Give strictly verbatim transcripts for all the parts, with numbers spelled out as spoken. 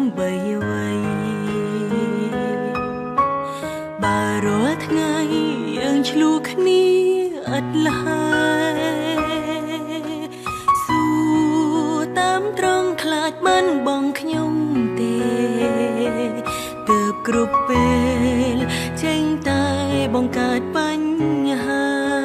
បីអ្វីបើរាល់ថ្ងៃយើងឆ្លួគ្នាឥតលហើយសួរតាមត្រង់ខ្លាចមិនបងខ្ញុំទេទើបគ្រប់ពេលចេញតែបង្កើតបញ្ហា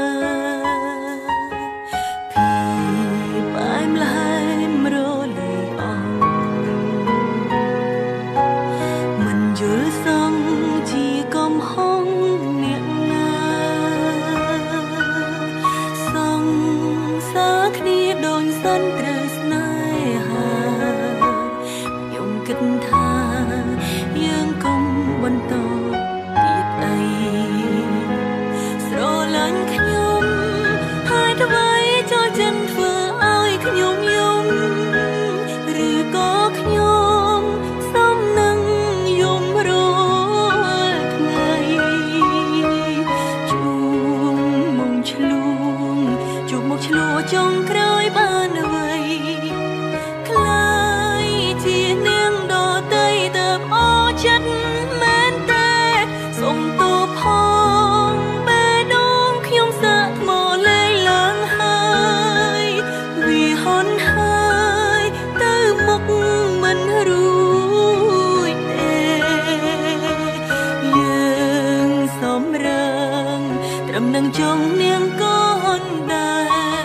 ចុងក្រោយបានអ្វីខ្លាយជានាងដតីទៅអចិត្តមែនទេសុំទោសផងបេះដូងខ្ញុំសាក់ថ្មលេងឡើងហើយវាហន់ហើយទៅមុខមិនរួចទេយើងសម្រាប់ត្រឹមនឹងចង់នាងកូនដែរ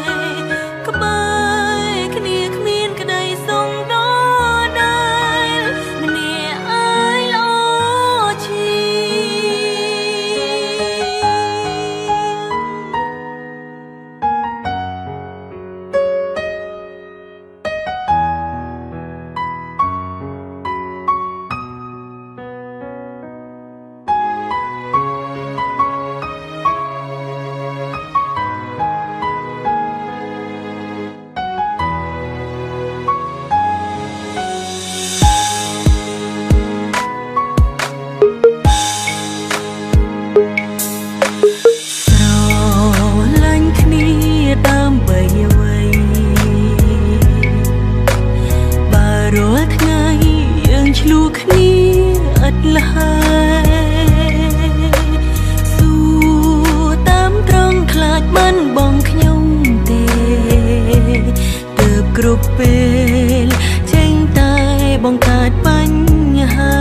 ឆ្លួគ្នាឥតលហើយសួរតាមត្រង់ខ្លាចមិនបងខ្ញុំទេទើបគ្រប់ពេលចេញតែបង្កើតបញ្ហា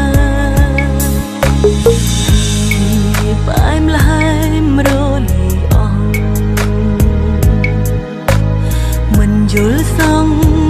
ផ្អែមល្ហែមរលាយអស់មិនយល់សង